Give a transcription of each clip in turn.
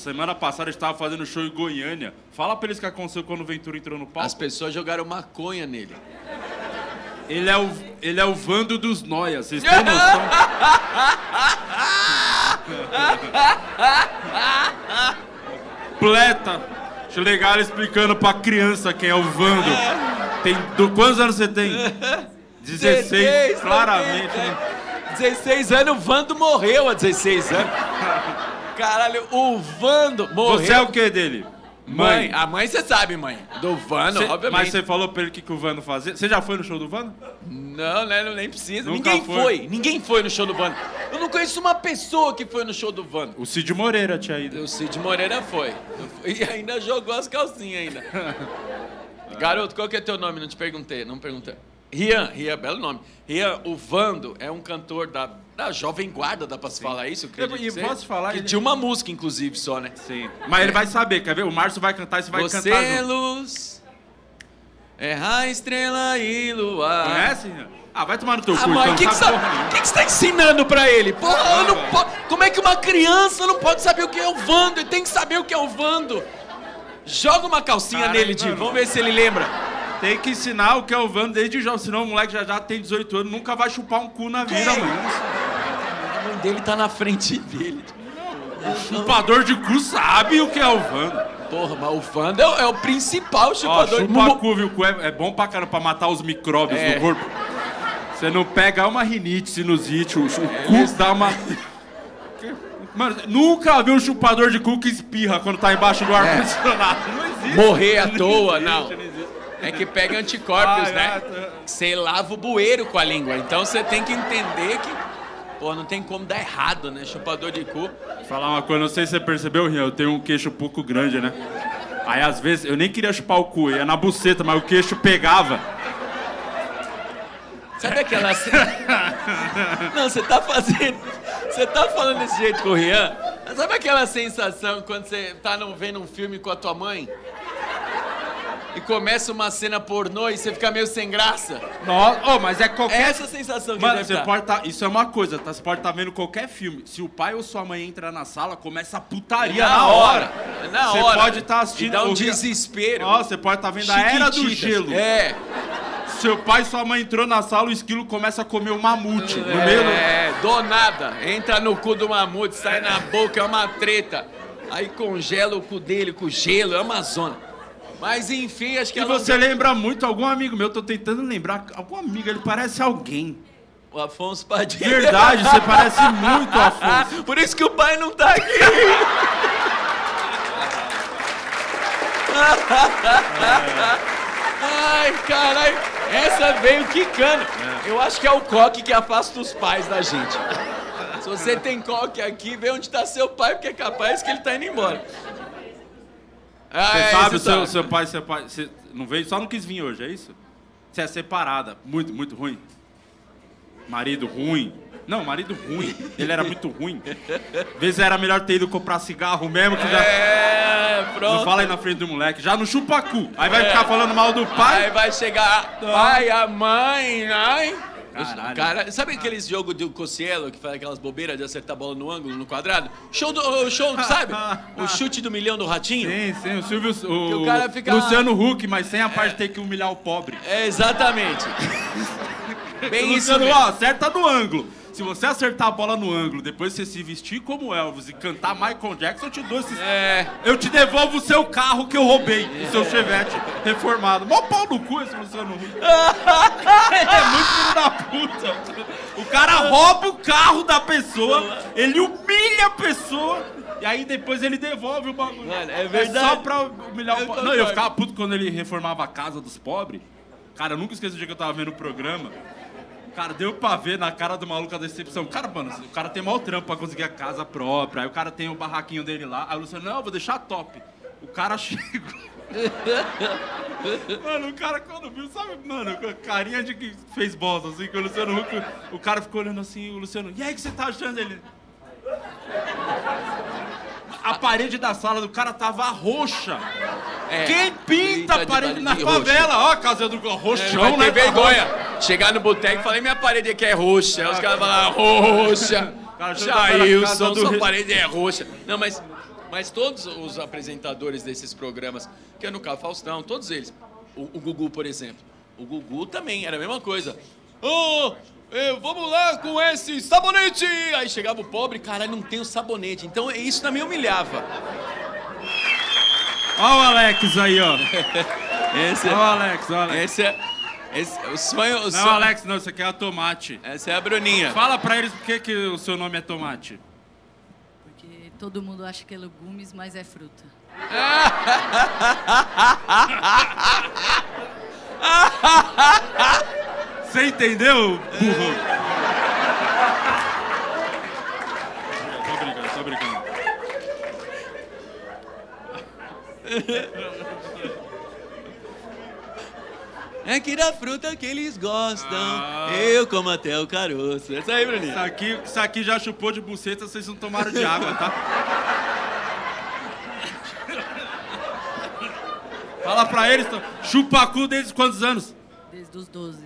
semana passada a gente tava fazendo show em Goiânia. Fala pra eles o que aconteceu quando o Ventura entrou no palco. As pessoas jogaram maconha nele. Ele é o Vando dos Noias, vocês têm noção? Pleta. Acho legal explicando pra criança quem é o Vando. Quantos anos você tem? 16, claramente. Né? 16 anos, o Vando morreu há 16 anos. Caralho, o Vando morreu. Você é o que dele? Mãe. A mãe você sabe, mãe. Do Vando, obviamente. Mas você falou pra ele o que o Vando fazia? Você já foi no show do Vando? Não, né? Nem precisa. Nunca Ninguém foi. Ninguém foi no show do Vando. Eu não conheço uma pessoa que foi no show do Vando. O Cid Moreira tinha ido. O Cid Moreira foi. E ainda jogou as calcinhas ainda. Garoto, qual que é teu nome? Não te perguntei, não perguntei. Rian, belo nome. Rian, o Vando é um cantor da Jovem Guarda, dá pra se falar isso? E posso falar? Que tinha uma música, inclusive, só, né? Sim. Mas ele vai saber, quer ver? O Márcio vai cantar e você vai cantar junto. Você, luz, é a estrela e luar. Conhece, Rian? Ah, vai tomar no teu cu, então. O que você tá ensinando pra ele? Porra, eu não posso... Como é que uma criança não pode saber o que é o Vando? Ele tem que saber o que é o Vando. Joga uma calcinha nele, Di. Vamos ver se ele lembra. Tem que ensinar o que é o Vando desde jovem, senão o moleque já tem 18 anos, nunca vai chupar um cu na vida, mano. A mãe dele tá na frente dele. O chupador de cu sabe o que é o Vando. Porra, mas o Vando é o principal chupador de cu. Chupa cu, viu? O cu é bom pra caramba pra matar os micróbios do corpo. Você não pega uma rinite, sinusite, o cu dá uma... Mano, nunca vi um chupador de cu que espirra quando tá embaixo do ar-condicionado. Não existe. Morrer à toa, não. É que pega anticorpos, né? Você lava o bueiro com a língua. Então você tem que entender que... Pô, não tem como dar errado, né? Chupador de cu. Vou falar uma coisa, não sei se você percebeu, Rian, eu tenho um queixo um pouco grande, né? Aí, às vezes, eu nem queria chupar o cu, ia na buceta, mas o queixo pegava. Sabe aquela... Não, você tá fazendo... Você tá falando desse jeito com o Rian? Sabe aquela sensação quando você tá vendo um filme com a tua mãe? E começa uma cena pornô e você fica meio sem graça? Nossa, mas é qualquer... É essa sensação que mano, deve você pode tá... Isso é uma coisa, tá? Você pode estar vendo qualquer filme. Se o pai ou sua mãe entra na sala, começa a putaria na hora. Na hora. Você pode estar assistindo... E dá um desespero. Nossa, você pode estar vendo a Era do Gelo. É. Seu pai e sua mãe entrou na sala, o esquilo começa a comer o mamute. No meio do nada. Entra no cu do mamute, sai na boca, é uma treta. Aí congela o cu dele com gelo, é uma zona. Mas enfim, acho que... E você lembra muito algum amigo meu, tô tentando lembrar, algum amigo, ele parece alguém. O Afonso Padilha. Verdade, você parece muito o Afonso. Por isso que o pai não tá aqui. Ai, caralho, essa veio quicando. Eu acho que é o coque que afasta os pais da gente. Se você tem coque aqui, vê onde tá seu pai, porque é capaz que ele tá indo embora. Você sabe, seu pai, você não veio, só não quis vir hoje, é isso? Você é separada, muito, muito ruim. Marido ruim. Não, marido ruim. Ele era muito ruim. Às vezes era melhor ter ido comprar cigarro mesmo, que já... pronto. Não fala aí na frente do moleque, já no chupacu. Aí vai ficar falando mal do pai. Aí vai chegar pai, a mãe, ai... Caralho. Cara, sabe aqueles jogos do Cossielo que faz aquelas bobeiras de acertar a bola no ângulo, no quadrado? Show, sabe? O chute do milhão do ratinho? Sim, o Silvio... o cara fica... Luciano Huck, mas sem a parte de ter que humilhar o pobre. Exatamente. Bem Luciano, isso mesmo. ó, acerta no ângulo. Se você acertar a bola no ângulo, depois você se vestir como Elvis e cantar Michael Jackson, eu te dou esses... Eu te devolvo o seu carro que eu roubei, o seu Chevette reformado. Mó pau no cu esse Luciano Huck. É muito filho da puta. O cara rouba o carro da pessoa, ele humilha a pessoa, e aí depois ele devolve o bagulho. Mano, é verdade. É só pra humilhar o pobre. Não, eu ficava puto quando ele reformava a casa dos pobres. Cara, eu nunca esqueci o dia que eu tava vendo o programa. Cara, deu pra ver na cara do maluco a decepção. Cara, mano, o cara tem maior trampo pra conseguir a casa própria. Aí o cara tem o barraquinho dele lá. Aí o Luciano, não, eu vou deixar top. O cara chegou. Mano, o cara quando viu, sabe, mano, com a carinha de que fez bosta, assim, que o Luciano Huck, o cara ficou olhando assim, o Luciano, e aí, o que você tá achando? Ele... A parede da sala do cara tava roxa. Quem pinta a parede na favela? Ó, a casa do roxão, né? Tem vergonha. Chegar no boteco e falar, minha parede aqui é roxa. Aí os caras falam, roxa. Jailson, sua parede é roxa. Não, mas Mas todos os apresentadores desses programas, que é no caso Faustão, todos eles. O Gugu, por exemplo. O Gugu também era a mesma coisa. Vamos lá com esse sabonete! Aí chegava o pobre, caralho, não tem o sabonete. Então isso também humilhava. Ó o Alex aí, ó. Esse, ó o Alex, ó o Alex. O sonho... Não, Alex, não, isso aqui é a Tomate. Essa é a Bruninha. Fala pra eles por que o seu nome é Tomate. Porque todo mundo acha que é legumes, mas é fruta. Você entendeu, burro? Tô brincando. É que da fruta que eles gostam, eu como até o caroço. Essa aí, Bruninho. Isso aqui já chupou de buceta, vocês não tomaram de água, tá? Fala pra eles, chupacu desde quantos anos? Desde os 12.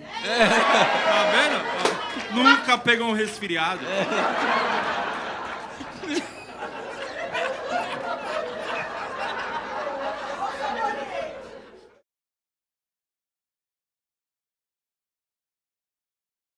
Tá vendo? Nunca pegou um resfriado.